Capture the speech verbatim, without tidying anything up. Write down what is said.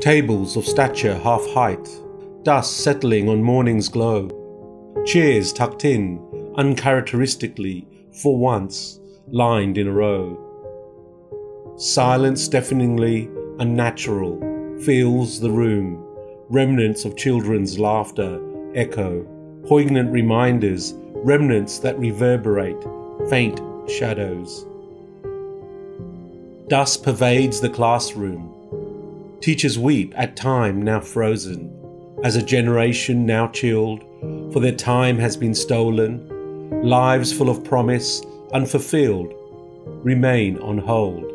Tables of stature half height, dust settling on morning's glow. Chairs tucked in, uncharacteristically, for once, lined in a row. Silence deafeningly unnatural fills the room. Remnants of children's laughter echo. Poignant reminders, remnants that reverberate, faint shadows. Dust pervades the classroom. Teachers weep at time now frozen, as a generation now chilled, for their time has been stolen. Lives full of promise, unfulfilled, remain on hold.